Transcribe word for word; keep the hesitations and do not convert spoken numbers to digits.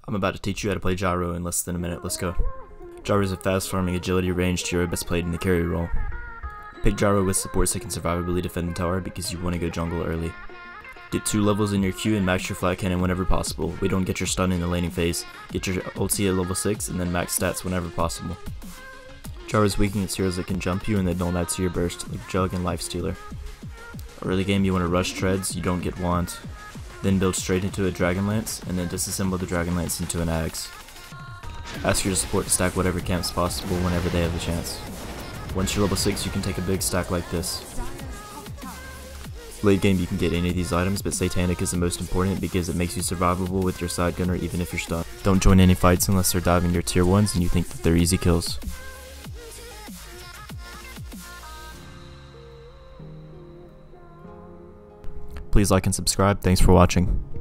I'm about to teach you how to play Gyro in less than a minute. Let's go. Gyro is a fast farming agility ranged hero best played in the carry role. Pick Gyro with supports that can survivably defend the tower because you want to go jungle early. Get two levels in your Q and max your flat cannon whenever possible. We don't get your stun in the laning phase. Get your ulti at level six and then max stats whenever possible. Gyro is weak against heroes that can jump you and that don't add to your burst, like Jug and Lifestealer. Early game you want to rush treads, you don't get wand. Then build straight into a Dragon Lance, and then disassemble the Dragon Lance into an Axe. Ask your support to stack whatever camps possible whenever they have the chance. Once you're level six, you can take a big stack like this. Late game you can get any of these items, but Satanic is the most important because it makes you survivable with your side gunner even if you're stunned. Don't join any fights unless they're diving your tier ones and you think that they're easy kills. Please like and subscribe. Thanks for watching.